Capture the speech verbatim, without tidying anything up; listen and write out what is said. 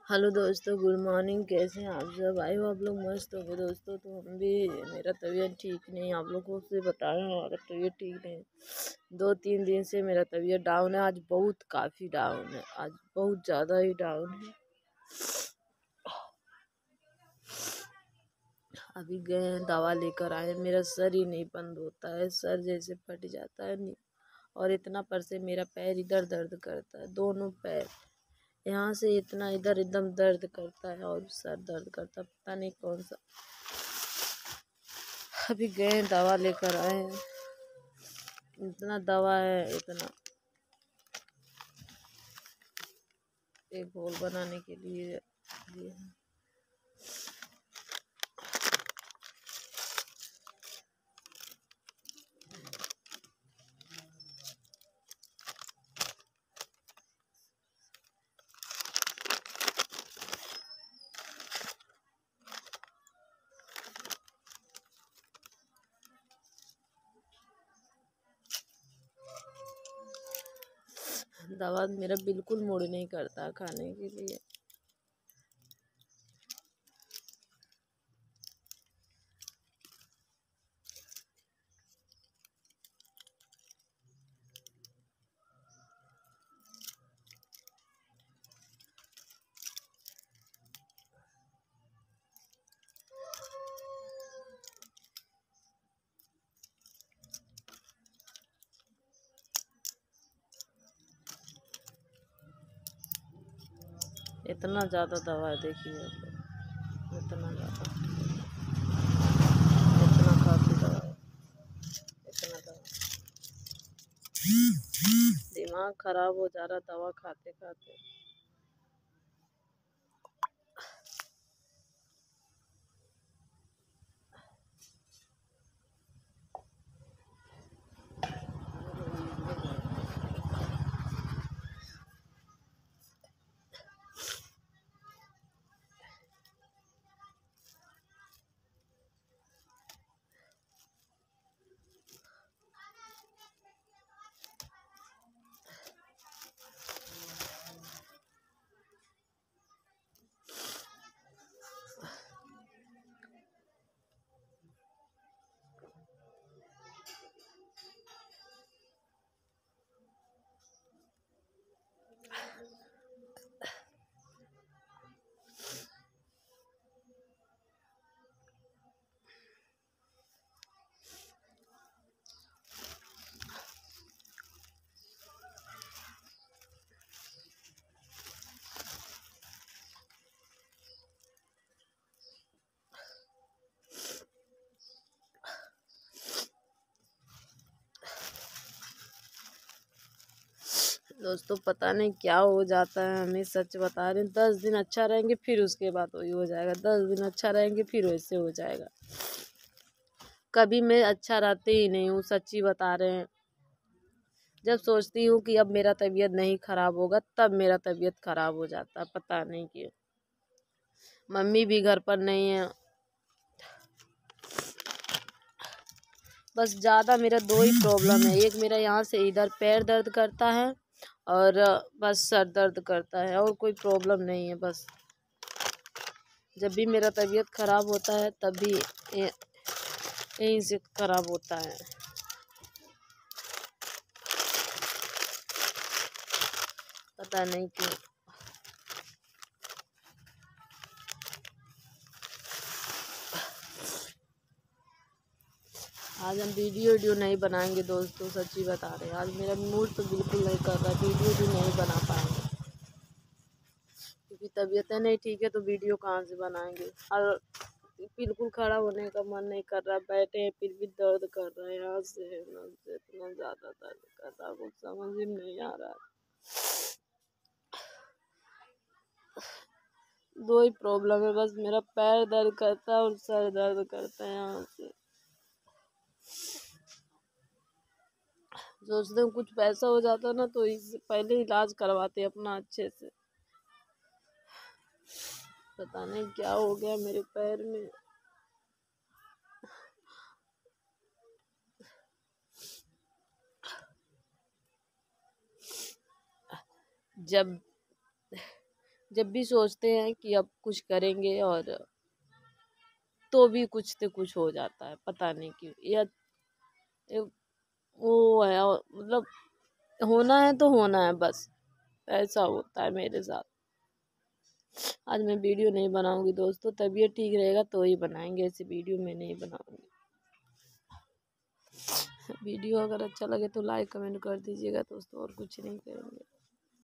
Hello दोस्तों, good morning. कैसे हैं आप सब? आई हो आप लोग मस्त हो गए दोस्तों। तो हम भी, मेरा तबीयत ठीक नहीं, आप लोगों से बताया हमारा तबीयत ठीक नहीं। दो तीन दिन से मेरा तबीयत डाउन है। आज बहुत काफ़ी डाउन है, आज बहुत ज़्यादा ही डाउन है। अभी गए हैं, दवा लेकर आए। मेरा सर ही नहीं बंद होता है, सर जैसे फट जाता है नहीं। और इतना पर से मेरा पैर इधर दर्द करता है, दोनों पैर यहाँ से इतना इधर एकदम दर्द करता है और सर दर्द करता है, पता नहीं कौन सा। अभी गए दवा लेकर आए हैं, इतना दवा है, इतना एक घोल बनाने के लिए लिए हैं। दवा मेरा बिल्कुल मूड नहीं करता खाने के लिए। इतना ज़्यादा दवा है, देखिए आप लोग, इतना ज़्यादा, इतना काफ़ी दवा है, इतना दवा। दिमाग खराब हो जा रहा दवा खाते खाते। दोस्तों पता नहीं क्या हो जाता है, हमें सच बता रहे हैं। दस दिन अच्छा रहेंगे, फिर उसके बाद वही हो जाएगा। दस दिन अच्छा रहेंगे, फिर वैसे हो जाएगा। कभी मैं अच्छा रहते ही नहीं हूँ, सच्ची बता रहे हैं। जब सोचती हूँ कि अब मेरा तबीयत नहीं खराब होगा, तब मेरा तबीयत खराब हो जाता है, पता नहीं क्यों। मम्मी भी घर पर नहीं है। बस ज़्यादा मेरा दो ही प्रॉब्लम है, एक मेरा यहाँ से इधर पैर दर्द करता है और बस सर दर्द करता है, और कोई प्रॉब्लम नहीं है। बस जब भी मेरा तबीयत ख़राब होता है तब भी यहीं से ख़राब होता है, पता नहीं क्यों। आज हम वीडियो वीडियो नहीं बनाएंगे दोस्तों, सच्ची बता रहे हैं। आज मेरा मूड तो बिल्कुल नहीं कर रहा, वीडियो भी नहीं बना पाएंगे क्योंकि तबीयत नहीं ठीक है, तो वीडियो कहाँ से बनाएंगे। और बिल्कुल खड़ा होने का मन नहीं कर रहा, बैठे हैं फिर भी दर्द कर रहा है, यहाँ से इतना ज़्यादा दर्द कर रहा है, कुछ समझ ही नहीं आ रहा। दो ही प्रॉब्लम है बस, मेरा पैर दर्द करता है और सर दर्द करता है यहाँ से। सोचते हैं कुछ पैसा हो जाता ना तो इससे पहले इलाज करवाते अपना अच्छे से। पता नहीं क्या हो गया मेरे पैर में। जब जब भी सोचते हैं कि अब कुछ करेंगे और तो भी कुछ तो कुछ हो जाता है, पता नहीं क्यों। या वो है, मतलब होना है तो होना है बस, ऐसा होता है मेरे साथ। आज मैं वीडियो नहीं बनाऊंगी दोस्तों, तबीयत ठीक रहेगा तो ही बनाएंगे, ऐसी वीडियो मैं नहीं बनाऊंगी। वीडियो अगर अच्छा लगे तो लाइक कमेंट कर दीजिएगा दोस्तों, और कुछ नहीं करेंगे।